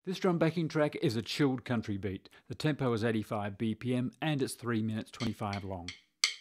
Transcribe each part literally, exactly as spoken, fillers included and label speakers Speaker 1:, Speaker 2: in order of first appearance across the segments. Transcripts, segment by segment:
Speaker 1: This drum backing track is a chilled country beat. The tempo is eighty-five B P M and it's three minutes twenty-five long.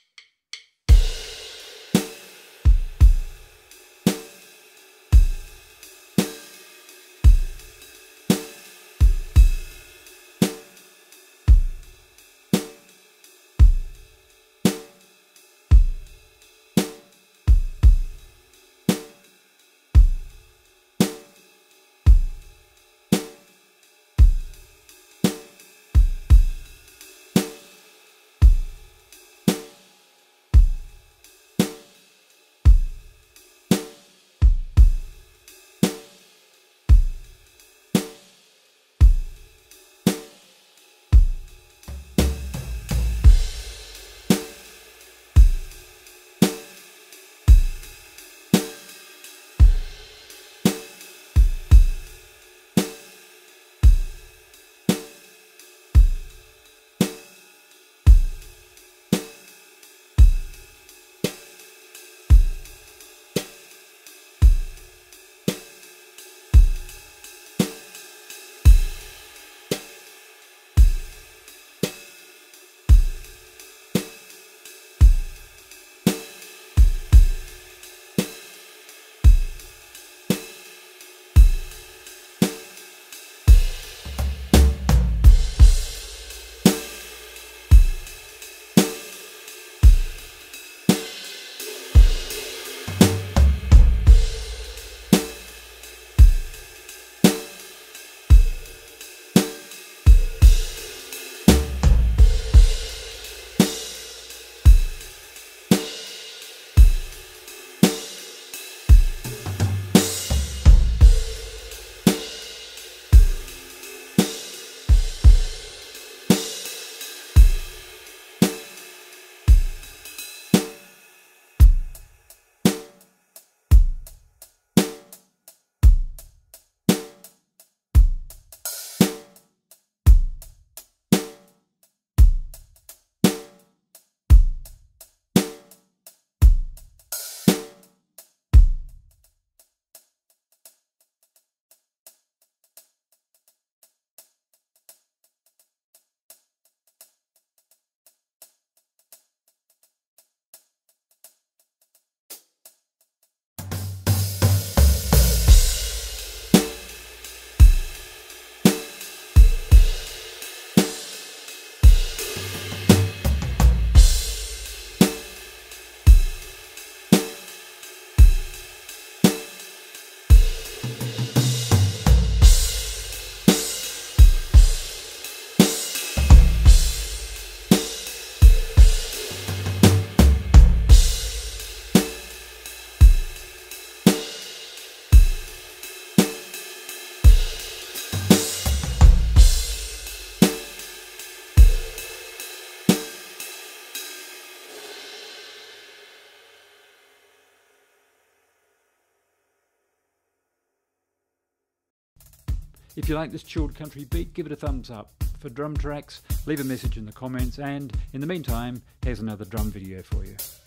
Speaker 1: If you like this chilled country beat, give it a thumbs up. For drum tracks, leave a message in the comments, and in the meantime, here's another drum video for you.